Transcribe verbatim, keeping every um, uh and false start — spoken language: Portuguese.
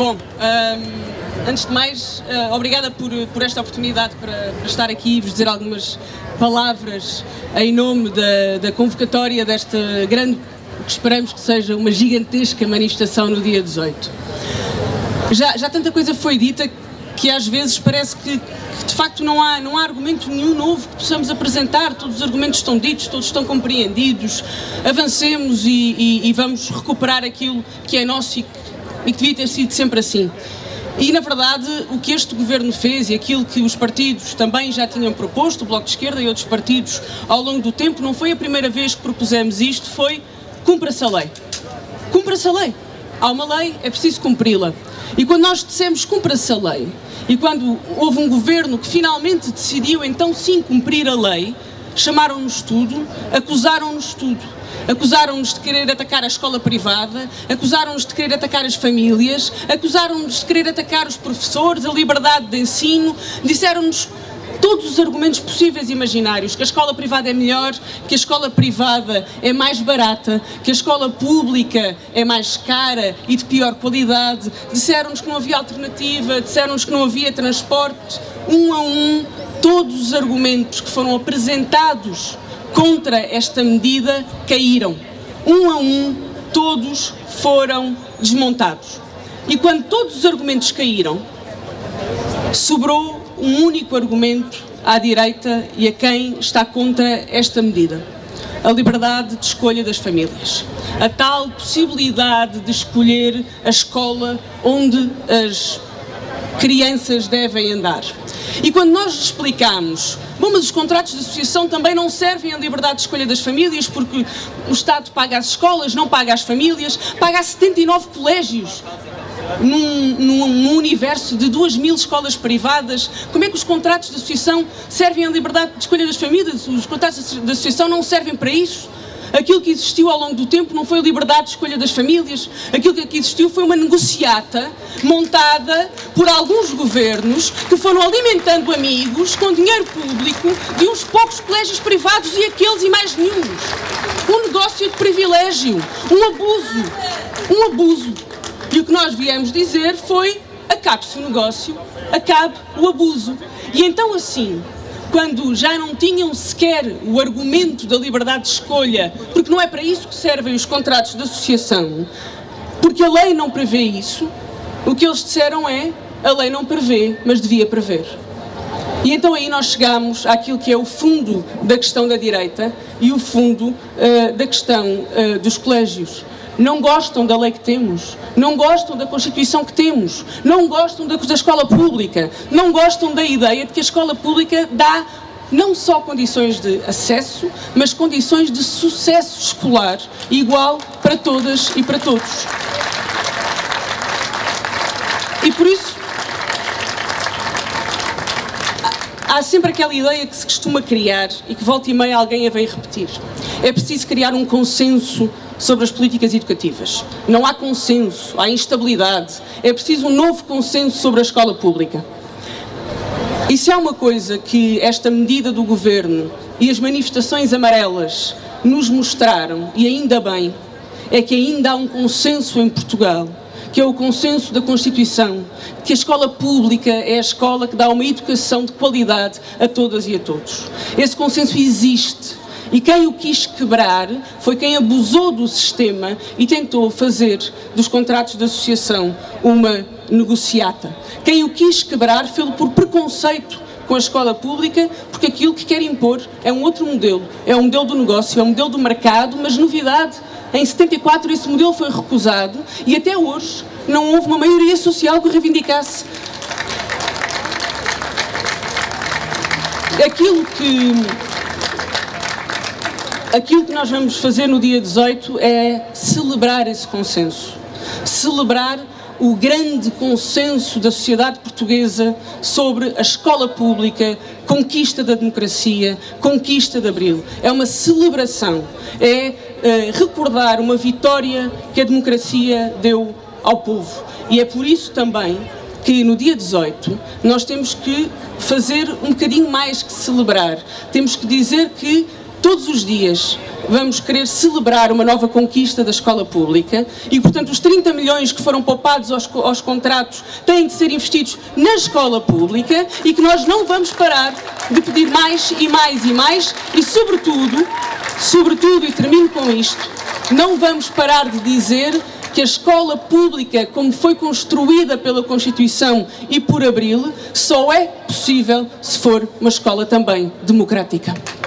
Bom, um, antes de mais, uh, obrigada por, por esta oportunidade para, para estar aqui e vos dizer algumas palavras em nome da, da convocatória desta grande, que esperamos que seja uma gigantesca manifestação no dia dezoito. Já, já tanta coisa foi dita que às vezes parece que, que de facto não há, não há argumento nenhum novo que possamos apresentar, todos os argumentos estão ditos, todos estão compreendidos, avancemos e, e, e vamos recuperar aquilo que é nosso e que, e que devia ter sido sempre assim. E, na verdade, o que este governo fez e aquilo que os partidos também já tinham proposto, o Bloco de Esquerda e outros partidos, ao longo do tempo, não foi a primeira vez que propusemos isto, foi cumpra-se a lei. Cumpra-se a lei. Há uma lei, é preciso cumpri-la. E quando nós dissemos cumpra-se a lei, e quando houve um governo que finalmente decidiu então sim cumprir a lei, chamaram-nos tudo, acusaram-nos tudo. Acusaram-nos de querer atacar a escola privada, acusaram-nos de querer atacar as famílias, acusaram-nos de querer atacar os professores, a liberdade de ensino, disseram-nos todos os argumentos possíveis e imaginários, que a escola privada é melhor, que a escola privada é mais barata, que a escola pública é mais cara e de pior qualidade, disseram-nos que não havia alternativa, disseram-nos que não havia transporte, um a um, todos os argumentos que foram apresentados contra esta medida caíram. Um a um, todos foram desmontados. E quando todos os argumentos caíram, sobrou um único argumento à direita e a quem está contra esta medida: a liberdade de escolha das famílias. A tal possibilidade de escolher a escola onde as crianças devem andar. E quando nós explicamos, bom, mas os contratos de associação também não servem à liberdade de escolha das famílias porque o Estado paga as escolas, não paga as famílias, paga a setenta e nove colégios. Num, num, num universo de duas mil escolas privadas, como é que os contratos de associação servem à liberdade de escolha das famílias? Os contratos de associação não servem para isso. Aquilo que existiu ao longo do tempo não foi a liberdade de escolha das famílias, aquilo que aqui existiu foi uma negociata montada por alguns governos que foram alimentando amigos com dinheiro público de uns poucos colégios privados e aqueles e mais nenhum. Um negócio de privilégio, um abuso, um abuso. E o que nós viemos dizer foi: acabe-se o negócio, acabe o abuso. E então assim, quando já não tinham sequer o argumento da liberdade de escolha, porque não é para isso que servem os contratos de associação, porque a lei não prevê isso, o que eles disseram é: a lei não prevê, mas devia prever. E então aí nós chegamos àquilo que é o fundo da questão da direita e o fundo uh, da questão uh, dos colégios. Não gostam da lei que temos, não gostam da Constituição que temos, não gostam da, da escola pública, não gostam da ideia de que a escola pública dá não só condições de acesso, mas condições de sucesso escolar igual para todas e para todos. E por isso, há sempre aquela ideia que se costuma criar e que volta e meia alguém a vem repetir. É preciso criar um consenso sobre as políticas educativas. Não há consenso, há instabilidade. É preciso um novo consenso sobre a escola pública. E se há uma coisa que esta medida do Governo e as manifestações amarelas nos mostraram, e ainda bem, é que ainda há um consenso em Portugal, que é o consenso da Constituição, que a escola pública é a escola que dá uma educação de qualidade a todas e a todos. Esse consenso existe. E quem o quis quebrar foi quem abusou do sistema e tentou fazer dos contratos de associação uma negociata. Quem o quis quebrar fez-lo por preconceito com a escola pública, porque aquilo que quer impor é um outro modelo. É um modelo do negócio, é um modelo do mercado, mas novidade, em setenta e quatro esse modelo foi recusado e até hoje não houve uma maioria social que o reivindicasse. Aquilo que... Aquilo que nós vamos fazer no dia dezoito é celebrar esse consenso, celebrar o grande consenso da sociedade portuguesa sobre a escola pública, conquista da democracia, conquista de Abril. É uma celebração, é uh, recordar uma vitória que a democracia deu ao povo. E é por isso também que no dia dezoito nós temos que fazer um bocadinho mais que celebrar, temos que dizer que todos os dias vamos querer celebrar uma nova conquista da escola pública e, portanto, os trinta milhões que foram poupados aos, aos contratos têm de ser investidos na escola pública e que nós não vamos parar de pedir mais e mais e mais e, sobretudo, sobretudo, e termino com isto, não vamos parar de dizer que a escola pública, como foi construída pela Constituição e por Abril, só é possível se for uma escola também democrática.